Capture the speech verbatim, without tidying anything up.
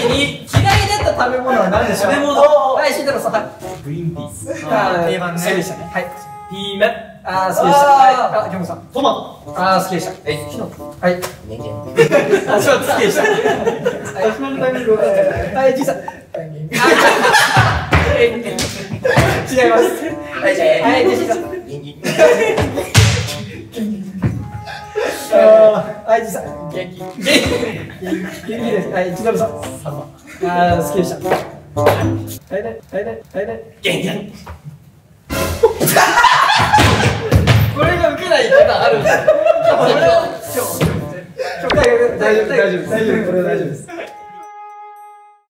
に嫌いだった食べ物は何でしょう。食べ物。はい、慎太郎さん。はい。グリーンピース。定番ね。そうでしたね。はい。ピーマン。あー、好きでした。はい。あ、キョムさん。トマト。あー、好きでした。え、キノコ。はい。ネギ。あ、ちょっと好きでした。始まるタイミング。はい、じいさん。違います。はい、じいさん。はい、じいさん。元気。元気です。はい、千鳥さん。サンマ。あー、好きでした。はいね、はいね、はいね。元気。これが受けない言い方あるんですよ。これは今日、今日、大丈夫、大丈夫、大丈夫、これは大丈夫です。